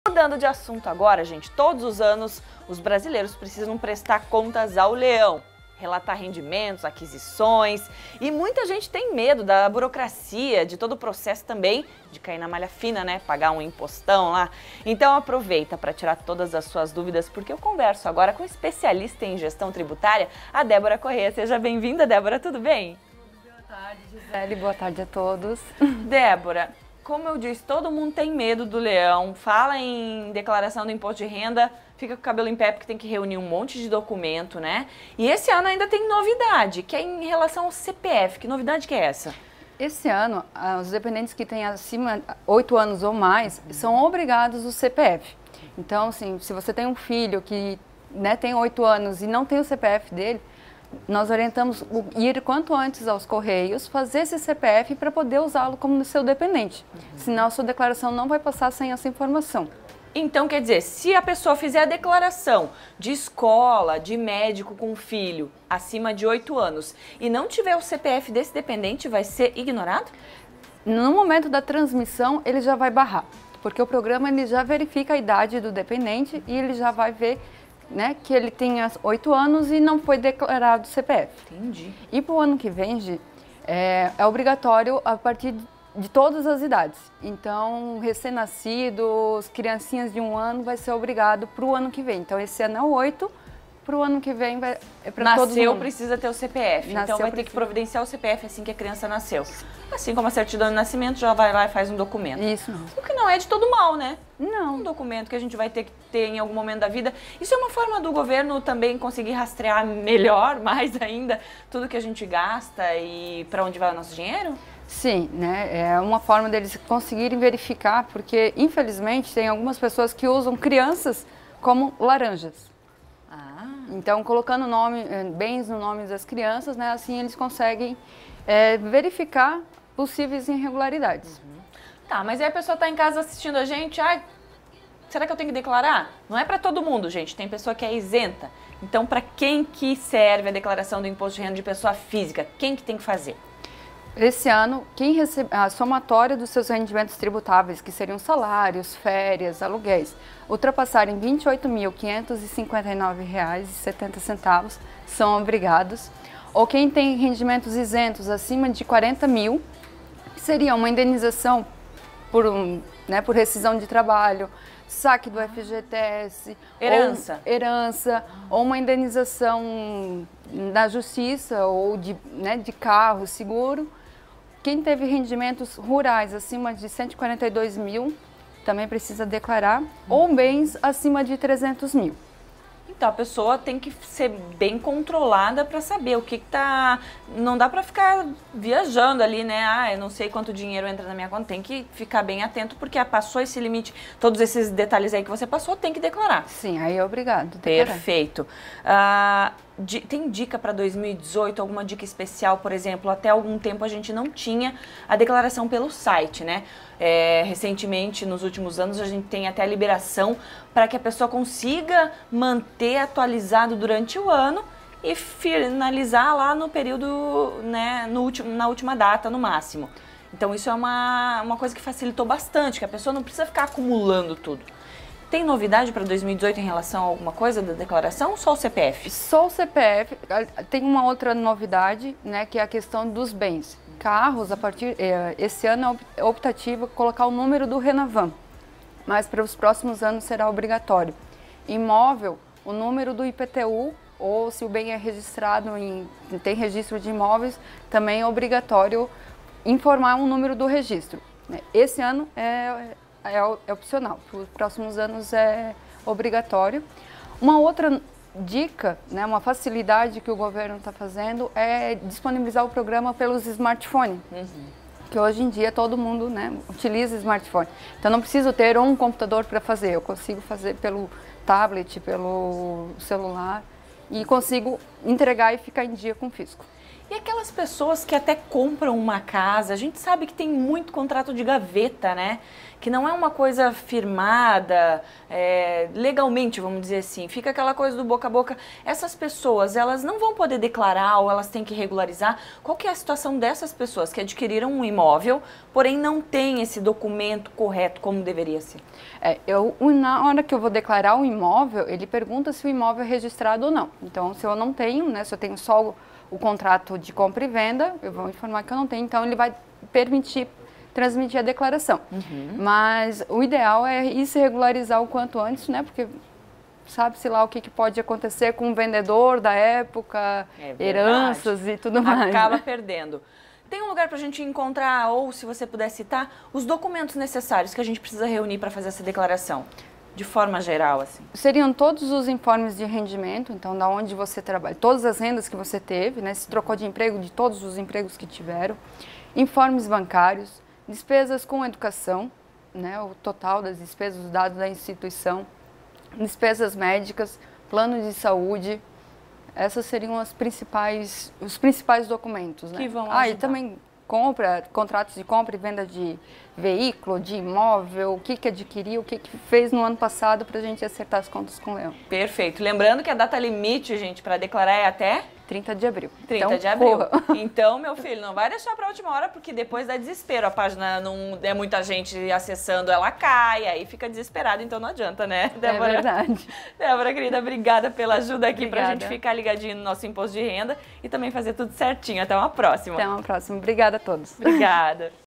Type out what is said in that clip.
Mudando de assunto agora, gente, todos os anos os brasileiros precisam prestar contas ao leão, relatar rendimentos, aquisições, e muita gente tem medo da burocracia, de todo o processo também, de cair na malha fina, né? Pagar um impostão lá. Então aproveita para tirar todas as suas dúvidas, porque eu converso agora com especialista em gestão tributária, a Débora Corrêa. Seja bem-vinda, Débora, tudo bem? Boa tarde, Gisele, boa tarde a todos. Débora, como eu disse, todo mundo tem medo do leão, fala em declaração do imposto de renda, fica com o cabelo em pé porque tem que reunir um monte de documento, né? E esse ano ainda tem novidade, que é em relação ao CPF. Que novidade que é essa? Esse ano, os dependentes que têm acima de 8 anos ou mais são obrigados ao CPF. Então, assim, se você tem um filho que tem 8 anos e não tem o CPF dele, nós orientamos ir quanto antes aos Correios, fazer esse CPF para poder usá-lo como seu dependente. Senão a sua declaração não vai passar sem essa informação. Então, quer dizer, se a pessoa fizer a declaração de escola, de médico com filho acima de 8 anos e não tiver o CPF desse dependente, vai ser ignorado? No momento da transmissão, ele já vai barrar, porque o programa ele já verifica a idade do dependente e ele já vai ver que ele tenha 8 anos e não foi declarado CPF. Entendi. E para o ano que vem, é obrigatório a partir de todas as idades. Então, recém-nascidos, criancinhas de 1 ano, vai ser obrigado para o ano que vem. Então, esse ano é 8, para o ano que vem é para todo mundo. Nasceu, precisa ter o CPF. Nasceu, então, vai ter que providenciar o CPF assim que a criança nasceu. Assim como a certidão de nascimento, já vai lá e faz um documento. Isso mesmo. O que não é de todo mal, né? Não. Um documento que a gente vai ter que ter em algum momento da vida. Isso é uma forma do governo também conseguir rastrear melhor, mais ainda, tudo que a gente gasta e para onde vai o nosso dinheiro? Sim, é uma forma deles conseguirem verificar, porque infelizmente tem algumas pessoas que usam crianças como laranjas. Então, colocando bens no nome das crianças, assim eles conseguem verificar possíveis irregularidades. Tá, mas aí a pessoa está em casa assistindo a gente, será que eu tenho que declarar? Não é para todo mundo, gente, tem pessoa que é isenta. Então, para quem que serve a declaração do imposto de renda de pessoa física? Quem que tem que fazer? Esse ano, quem recebe a somatória dos seus rendimentos tributáveis, que seriam salários, férias, aluguéis, ultrapassarem R$ 28.559,70, são obrigados. Ou quem tem rendimentos isentos acima de 40 mil, que seria uma indenização por rescisão de trabalho, saque do FGTS, herança, ou uma indenização da justiça ou de carro, seguro. Quem teve rendimentos rurais acima de 142 mil também precisa declarar, ou bens acima de 300 mil. Então a pessoa tem que ser bem controlada para saber o que tá. Não dá para ficar viajando ali, né? Eu não sei quanto dinheiro entra na minha conta. Tem que ficar bem atento, porque passou esse limite, todos esses detalhes aí que você passou, tem que declarar. Sim, aí é obrigado. Perfeito. Tem dica para 2018, alguma dica especial? Por exemplo, até algum tempo a gente não tinha a declaração pelo site, né? Recentemente, nos últimos anos, a gente tem até a liberação para que a pessoa consiga manter atualizado durante o ano e finalizar lá no período, na última data, no máximo. Então, isso é uma coisa que facilitou bastante, que a pessoa não precisa ficar acumulando tudo. Tem novidade para 2018 em relação a alguma coisa da declaração ou só o CPF? Só o CPF. Tem uma outra novidade, que é a questão dos bens. Carros, esse ano é optativo colocar o número do Renavan, mas para os próximos anos será obrigatório. Imóvel, o número do IPTU, ou se o bem é registrado, tem registro de imóveis, também é obrigatório informar o número do registro. Esse ano é opcional, para os próximos anos é obrigatório. Uma outra dica, uma facilidade que o governo está fazendo é disponibilizar o programa pelos smartphones, que hoje em dia todo mundo utiliza smartphone. Então não preciso ter um computador para fazer, eu consigo fazer pelo tablet, pelo celular e consigo entregar e ficar em dia com o fisco. E aquelas pessoas que até compram uma casa, a gente sabe que tem muito contrato de gaveta, né? Que não é uma coisa firmada legalmente, vamos dizer assim. Fica aquela coisa do boca a boca. Essas pessoas, elas não vão poder declarar ou elas têm que regularizar. Qual que é a situação dessas pessoas que adquiriram um imóvel, porém não tem esse documento correto como deveria ser? Na hora que eu vou declarar o imóvel, ele pergunta se o imóvel é registrado ou não. Então, se eu não tenho, né, se eu tenho só o contrato de compra e venda, eu vou informar que eu não tenho, então ele vai permitir transmitir a declaração. Mas o ideal é ir se regularizar o quanto antes, né? Porque sabe-se lá o que pode acontecer com o vendedor da época, heranças e tudo mais. Acaba né? perdendo. Tem um lugar para a gente encontrar, ou se você puder citar, os documentos necessários que a gente precisa reunir para fazer essa declaração? De forma geral, assim. Seriam todos os informes de rendimento, então da onde você trabalha, todas as rendas que você teve, né? Se trocou de emprego, de todos os empregos que tiveram, informes bancários, despesas com educação, né, o total das despesas, os dados da instituição, despesas médicas, plano de saúde, essas seriam os principais documentos. Né? Que vão ajudar. E também contratos de compra e venda de veículo, de imóvel, o que adquiriu, o que fez no ano passado para a gente acertar as contas com o Leão. Perfeito. Lembrando que a data limite, gente, para declarar é até 30 de abril. 30 de abril. Então, meu filho, não vai deixar para a última hora, porque depois dá desespero. A página não é muita gente acessando, ela cai, aí fica desesperado, então não adianta, né, Débora? É verdade. Débora, querida, obrigada pela ajuda aqui para a gente Obrigada. ficar ligadinho no nosso imposto de renda e também fazer tudo certinho. Até uma próxima. Até uma próxima. Obrigada a todos. Obrigada.